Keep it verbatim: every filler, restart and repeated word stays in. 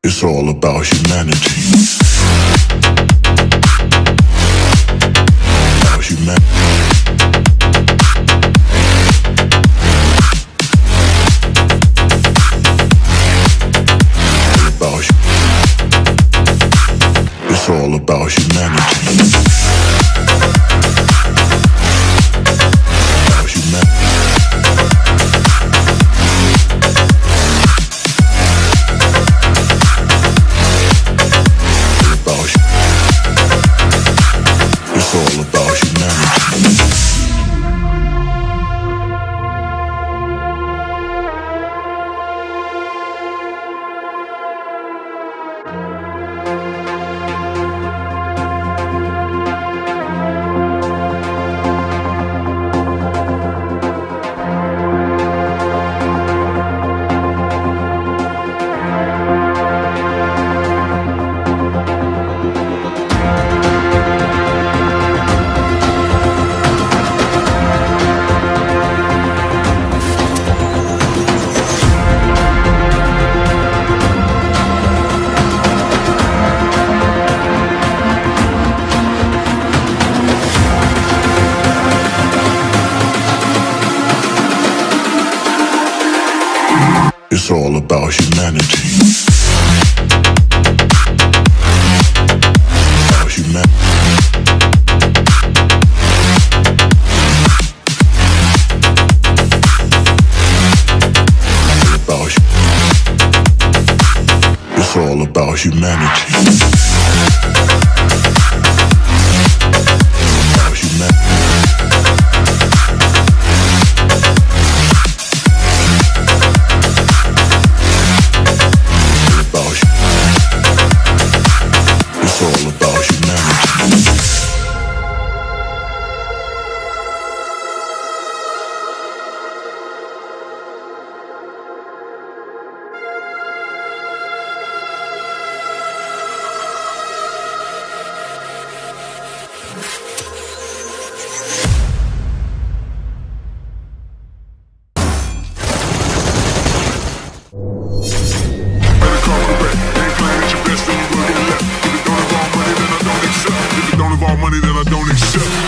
It's all about humanity. About humanity. It's all about humanity. About humanity. It's all about humanity. It's all about humanity. About humanity. About hu- It's all about humanity. About humanity. It's all about humanity. Money that I don't accept.